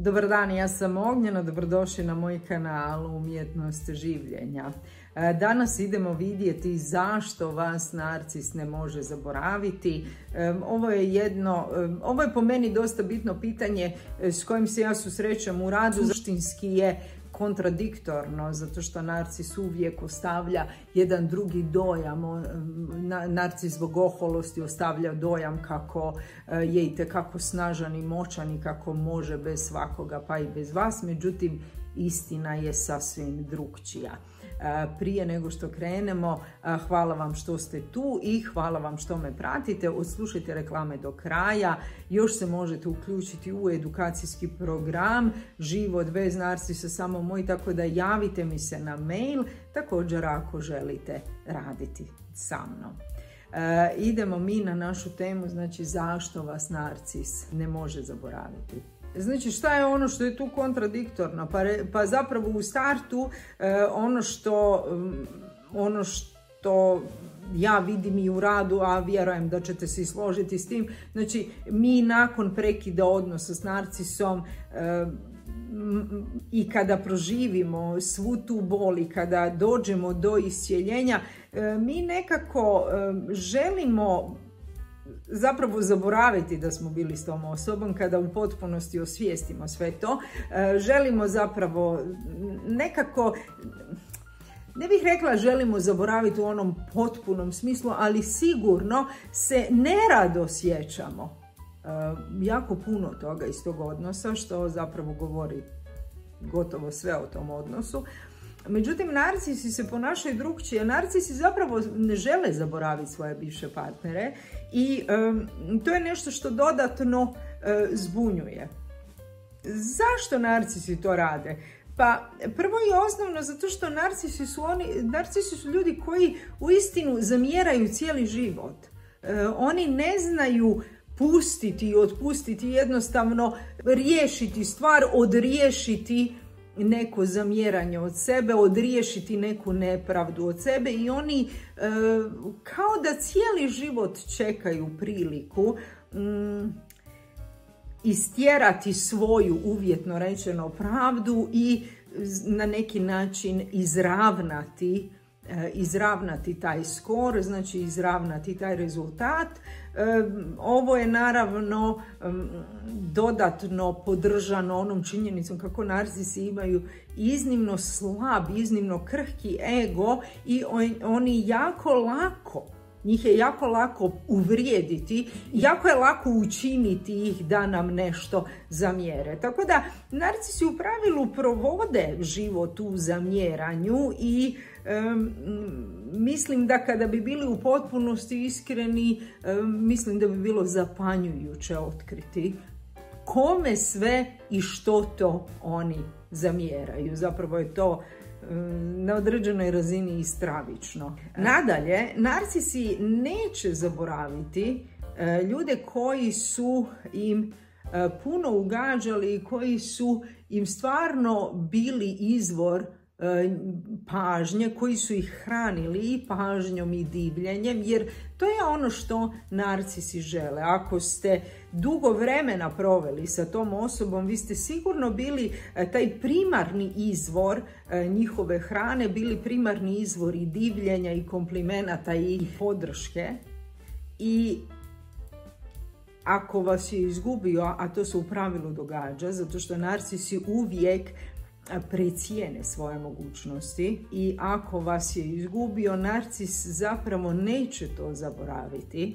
Dobar dan, ja sam Ognjena, dobrodošli na moj kanal Umjetnost življenja. Danas idemo vidjeti zašto vas narcis ne može zaboraviti. Ovo je po meni dosta bitno pitanje s kojim se ja susrećem u radu. Suštinski je kontradiktorno, zato što narcis uvijek ostavlja jedan drugi dojam. Narcis zbog oholosti ostavlja dojam kako je itekako snažan i moćan i kako može bez svakoga pa i bez vas, međutim istina je sasvim drukčija. Prije nego što krenemo, hvala vam što ste tu i hvala vam što me pratite. Odslušajte reklame do kraja. Još se možete uključiti u edukacijski program Život bez narcisa samo moj, tako da javite mi se na mail, također ako želite raditi sa mnom. Idemo mi na našu temu, znači zašto vas narcis ne može zaboraviti. Znači, šta je ono što je tu kontradiktorno? Pa zapravo u startu ono što ja vidim i u radu, a vjerujem da ćete se složiti s tim, znači mi nakon prekida odnosa s narcisom i kada proživimo svu tu bol i kada dođemo do iscijeljenja, mi nekako želimo zapravo zaboraviti da smo bili s tom osobom. Kada u potpunosti osvijestimo sve to, želimo zapravo nekako, ne bih rekla želimo zaboraviti u onom potpunom smislu, ali sigurno se nerado sjećamo jako puno toga iz tog odnosa, što zapravo govori gotovo sve o tom odnosu. Međutim, narcisi se ponašaju drukčije. Narcisi zapravo ne žele zaboraviti svoje bivše partnere i to je nešto što dodatno zbunjuje. Zašto narcisi to rade? Pa prvo i osnovno zato što narcisi su ljudi koji uistinu zamjeraju cijeli život. Oni ne znaju pustiti i otpustiti, jednostavno riješiti stvar, odriješiti neko zamjeranje od sebe, odriješiti neku nepravdu od sebe i oni kao da cijeli život čekaju priliku istjerati svoju, uvjetno rečeno, pravdu i na neki način izravnati taj skor, znači izravnati taj rezultat. Ovo je naravno dodatno podržano onom činjenicom kako narcisi imaju iznimno slab, iznimno krhki ego i njih je jako lako uvrijediti, jako je lako učiniti ih da nam nešto zamjere. Tako da narcisi u pravilu provode život u zamjeranju i mislim da kada bi bili u potpunosti iskreni, mislim da bi bilo zapanjujuće otkriti kome sve i što to oni zamjeraju. Zapravo je to na određenoj razini i stravično. Nadalje, narcisi neće zaboraviti ljude koji su im puno ugađali i koji su im stvarno bili izvor pažnje, koji su ih hranili i pažnjom i divljenjem, jer to je ono što narcisi žele. Ako ste dugo vremena proveli sa tom osobom, vi ste sigurno bili taj primarni izvor njihove hrane, bili primarni izvor i divljenja i komplimenata i podrške. I ako vas je izgubio, a to se u pravilu događa, zato što narcisi uvijek precijene svoje mogućnosti i ako vas je izgubio, narcis zapravo neće to zaboraviti.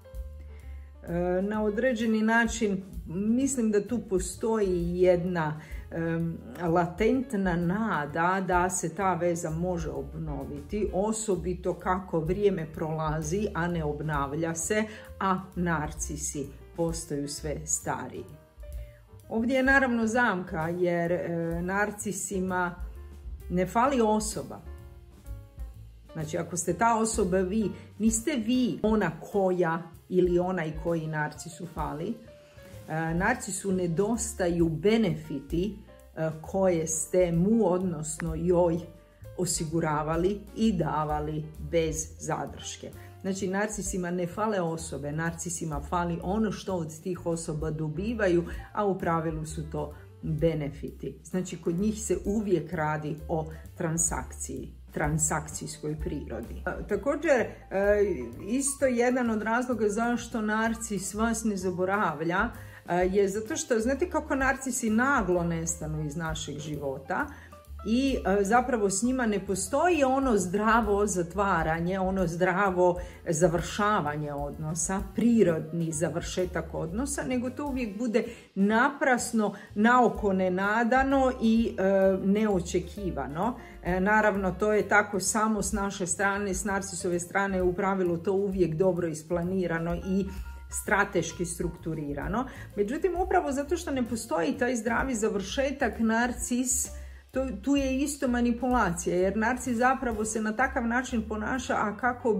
Na određeni način mislim da tu postoji jedna latentna nada da se ta veza može obnoviti, osobito kako vrijeme prolazi, a ne obnavlja se, a narcisi postaju sve stariji. Ovdje je naravno zamka, jer narcisima ne fali osoba. Znači, ako ste ta osoba vi, niste vi ona koja ili onaj koji narcisu fali. Narcisu nedostaju benefiti koje ste mu, odnosno joj, osiguravali i davali bez zadrške. Znači, narcisima ne fale osobe, narcisima fali ono što od tih osoba dobivaju, a u pravilu su to benefiti. Znači, kod njih se uvijek radi o transakcijskoj prirodi. Također, isto jedan od razloga zašto narcis vas ne zaboravlja je zato što, znate kako narcisi naglo nestanu iz našeg života i zapravo s njima ne postoji ono zdravo zatvaranje, ono zdravo završavanje odnosa, prirodni završetak odnosa, nego to uvijek bude naprasno, naoko nenadano i neočekivano. Naravno, to je tako samo s naše strane, s narcisove strane je u pravilu to uvijek dobro isplanirano i strateški strukturirano. Međutim, upravo zato što ne postoji taj zdravi završetak, narcis, tu je isto manipulacija, jer narcis zapravo se na takav način ponaša, a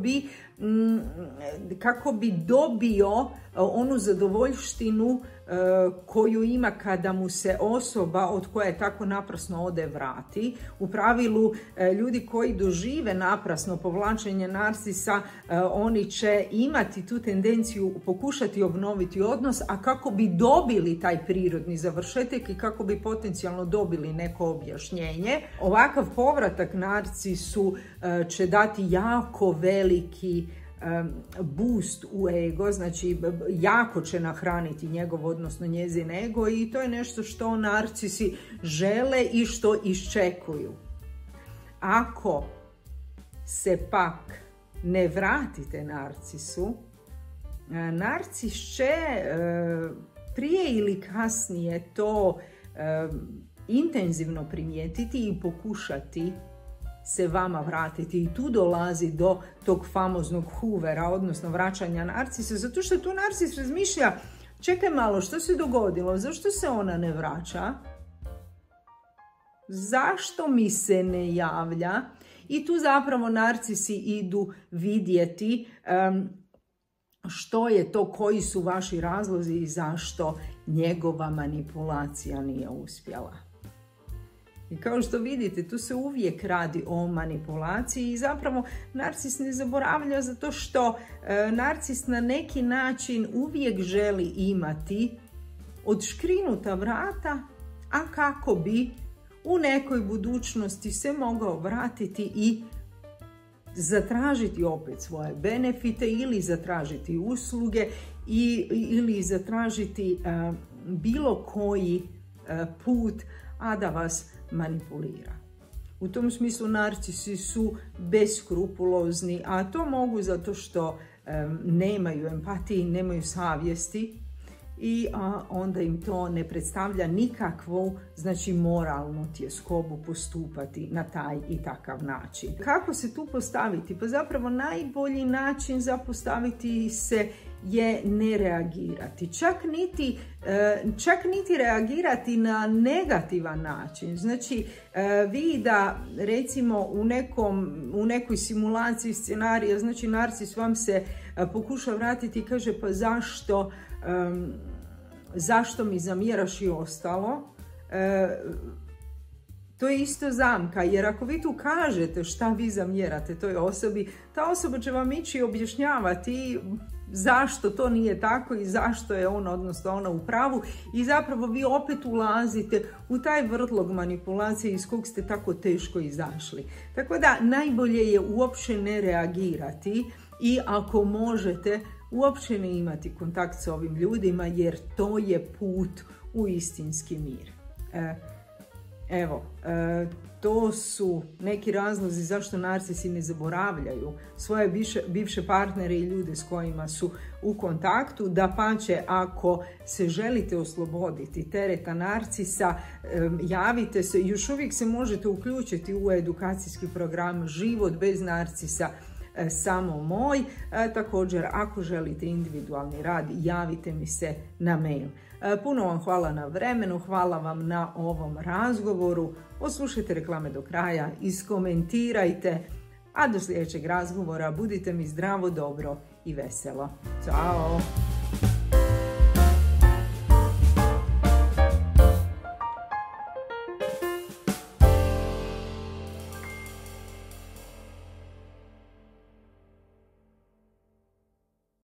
kako bi dobio onu zadovoljštinu koju ima kada mu se osoba od koje tako naprasno ode vrati. U pravilu, ljudi koji dožive naprasno povlačenje narcisa, oni će imati tu tendenciju pokušati obnoviti odnos, a kako bi dobili taj prirodni završetak i kako bi potencijalno dobili neko objašnjenje, ovakav povratak narcisu će dati jako veliki boost u ego, znači jako će nahraniti njegov, odnosno njezin ego, i to je nešto što narcisi žele i što iščekuju. Ako se pak ne vratite narcisu, narcis će prije ili kasnije to intenzivno primijetiti i pokušati se vama vratiti, i tu dolazi do tog famoznog hoovera, odnosno vraćanja narcisa, zato što tu narcis razmišlja, čekaj malo, što se dogodilo, zašto se ona ne vraća, zašto mi se ne javlja, i tu zapravo narcisi idu vidjeti što je to, koji su vaši razlozi i zašto njegova manipulacija nije uspjela. I kao što vidite, tu se uvijek radi o manipulaciji i zapravo narcis ne zaboravlja, zato što narcis na neki način uvijek želi imati odškrinuta vrata, a kako bi u nekoj budućnosti se mogao vratiti i zatražiti opet svoje benefite ili zatražiti usluge ili zatražiti bilo koji put, a da vas manipulira. U tom smislu narcisi su beskrupulozni, a to mogu zato što nemaju empatije, nemaju savjesti, i onda im to ne predstavlja nikakvu, znači, moralnu tjeskobu postupati na taj i takav način. Kako se tu postaviti? Pa zapravo najbolji način za postaviti se je ne reagirati. Čak niti reagirati na negativan način. Znači, vi da recimo u nekoj simulaciji scenarija, znači narcis vam se pokuša vratiti i kaže, pa zašto mi zamjeraš i ostalo, to je isto zamka, jer ako vi tu kažete šta vi zamjerate toj osobi, ta osoba će vam ići objašnjavati zašto to nije tako i zašto je on, odnosno ona, u pravu, i zapravo vi opet ulazite u taj vrtlog manipulacije iz kog ste tako teško izašli. Tako da najbolje je uopće ne reagirati i ako možete uopće ne imati kontakt s ovim ljudima, jer to je put u istinski mir. To su neki razlozi zašto narcisi ne zaboravljaju svoje bivše partnere i ljude s kojima su u kontaktu. Dapače, ako se želite osloboditi tereta narcisa, javite se, još uvijek se možete uključiti u edukacijski program Život bez narcisa, samo moj. Također, ako želite individualni rad, javite mi se na mail. Puno vam hvala na vremenu, hvala vam na ovom razgovoru. Poslušajte reklame do kraja, iskomentirajte, a do sljedećeg razgovora budite mi zdravo, dobro i veselo. Ćao!